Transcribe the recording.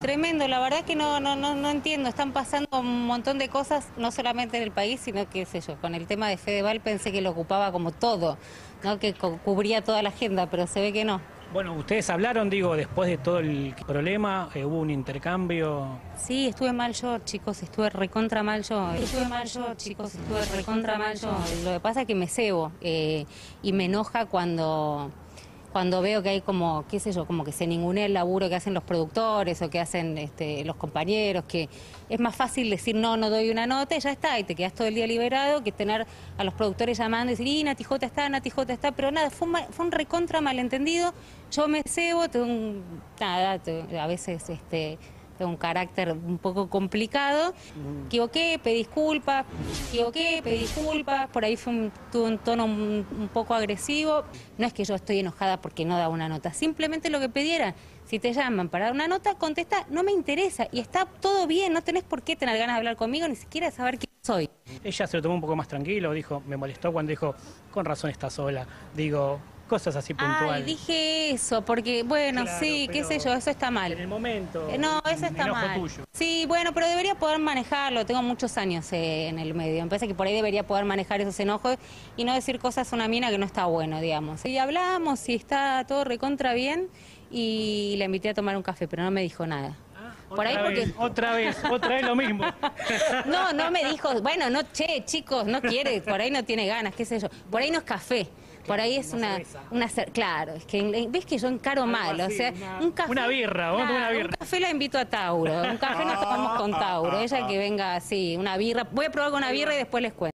tremendo. La verdad que no entiendo. Están pasando un montón de cosas, no solamente en el país, sino que, qué sé yo, con el tema de Fedeval pensé que lo ocupaba como todo, ¿no? Que cubría toda la agenda, pero se ve que no. Bueno, ustedes hablaron, digo, después de todo el problema, hubo un intercambio. Sí, estuve mal yo, chicos, estuve recontra mal yo. Estuve mal yo, chicos, estuve recontra mal yo. Lo que pasa es que me cebo y me enoja cuando veo que hay como, qué sé yo, como que se ningunea el laburo que hacen los productores o que hacen los compañeros, que es más fácil decir no doy una nota y ya está, y te quedas todo el día liberado, que tener a los productores llamando y decir, Nati J está, pero nada, fue un recontra malentendido. Yo me cebo, a veces tengo un carácter un poco complicado. Pedí disculpas, por ahí tuve un tono un poco agresivo. No es que yo estoy enojada porque no da una nota, simplemente lo que pediera, si te llaman para dar una nota, contesta, no me interesa, y está todo bien, no tenés por qué tener ganas de hablar conmigo, ni siquiera saber quién soy. Ella se lo tomó un poco más tranquilo, dijo, me molestó cuando dijo, con razón está sola, digo, cosas así puntuales. Ay, dije eso, porque, bueno, Claro, sí, qué sé yo, eso está mal. En el momento, No, eso está enojo mal. tuyo. Sí, bueno, pero debería poder manejarlo. Tengo muchos años en el medio. Me parece que por ahí debería poder manejar esos enojos y no decir cosas a una mina que no está bueno, digamos. Y hablamos y está todo recontra bien y la invité a tomar un café, pero no me dijo nada. Por ahí porque... Otra vez lo mismo. No me dijo, bueno, no, che, chicos, no quiere, por ahí no tiene ganas, qué sé yo. Por ahí no es café. Por ahí es claro, es que ves que yo encaro mal, o sea, un café. Una birra, vamos a tomar una birra. Un café la invito a Tauro, un café nos tomamos con Tauro, ella que venga así, una birra, voy a probar con una birra y después les cuento.